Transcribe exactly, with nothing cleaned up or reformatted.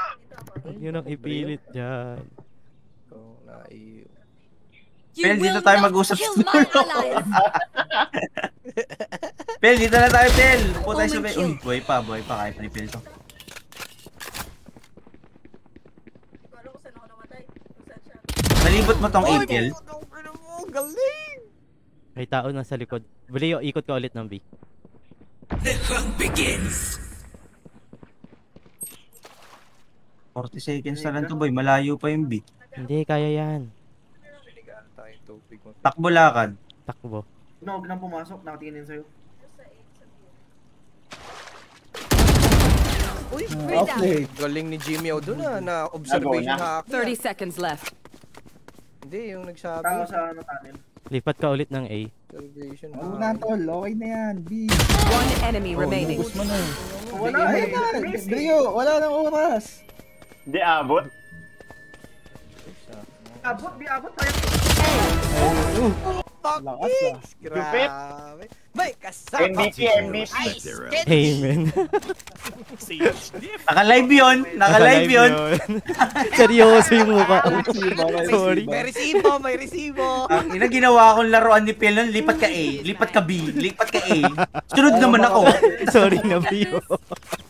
Yun ang ipilit dyan. Kung naiyo. Pel, dito tayo mag-usap sa dulo. Pel, dito na tayo, Pel. Upo tayo sa Pel. Uy, boy pa, boy pa. Kaya pa ni Pel to. Nalibot mo tong A P L? Galing! May tao na sa likod. Bali, ikot ka ulit ng B. The hunt begins! forty seconds na lang to, boy. Malayo pa yung B. Hindi, kaya yan. Takbo lakad. Takbo. No, huwag nang pumasok. Nakatingin sa'yo. Uy, Okay. galing ni Jimmy o doon na, na observation hack. thirty seconds left. Hindi, yung nagsabi. Tao sa ano tanin. Lipat ka ulit ng A. Observation Oo hack. na, tol. Okay na yan. B. One enemy remaining. Ubus mo na. Wala Ay, eh. na. Brio, wala nang oras. Hindi abot. Abot, di abot tayo. Lakas ah. Grabe. May kasama. M V P, M V P. Amen. Naka-live yun. Naka-live yun. Seryoso yung mukha. Sorry. May resibo, may resibo. Ang ina, ginawa akong laruan ni Pel nun. Lipat ka A. Lipat ka B. Lipat ka A. Sunod naman ako. Sorry na, Bio.